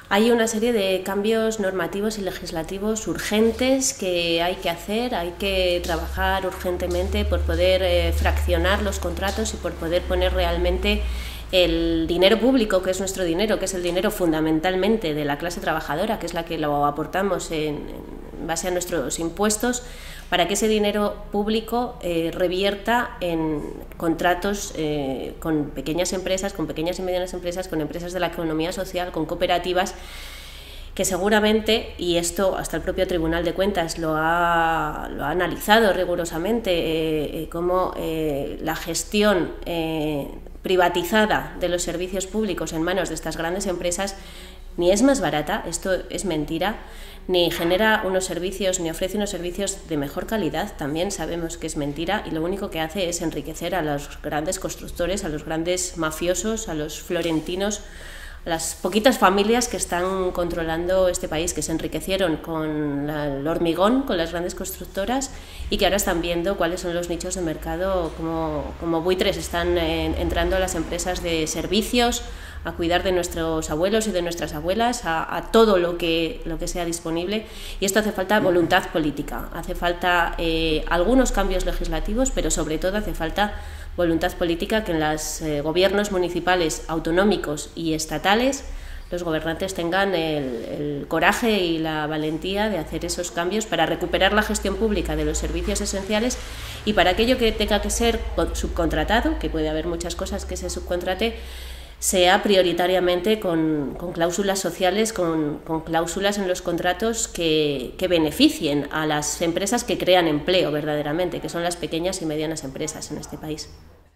Hay una serie de cambios normativos y legislativos urgentes que hay que hacer, hay que trabajar urgentemente por poder fraccionar los contratos y por poder poner realmente el dinero público, que es nuestro dinero, que es el dinero fundamentalmente de la clase trabajadora, que es la que lo aportamos en base a nuestros impuestos, para que ese dinero público revierta en contratos con pequeñas empresas, con pequeñas y medianas empresas, con empresas de la economía social, con cooperativas, que seguramente, y esto hasta el propio Tribunal de Cuentas lo ha analizado rigurosamente, cómo la gestión privatizada de los servicios públicos en manos de estas grandes empresas ni es más barata, esto es mentira, ni genera unos servicios, ni ofrece unos servicios de mejor calidad, también sabemos que es mentira, y lo único que hace es enriquecer a los grandes constructores, a los grandes mafiosos, a los florentinos, a las poquitas familias que están controlando este país, que se enriquecieron con el hormigón, con las grandes constructoras, y que ahora están viendo cuáles son los nichos de mercado, como buitres están entrando a las empresas de servicios, a cuidar de nuestros abuelos y de nuestras abuelas, a todo lo que sea disponible, y esto hace falta voluntad política, hace falta algunos cambios legislativos, pero sobre todo hace falta voluntad política, que en los gobiernos municipales, autonómicos y estatales los gobernantes tengan el coraje y la valentía de hacer esos cambios para recuperar la gestión pública de los servicios esenciales, y para aquello que tenga que ser subcontratado, que puede haber muchas cosas que se subcontrate, sea prioritariamente con cláusulas sociales, con cláusulas en los contratos que beneficien a las empresas que crean empleo verdaderamente, que son las pequeñas y medianas empresas en este país.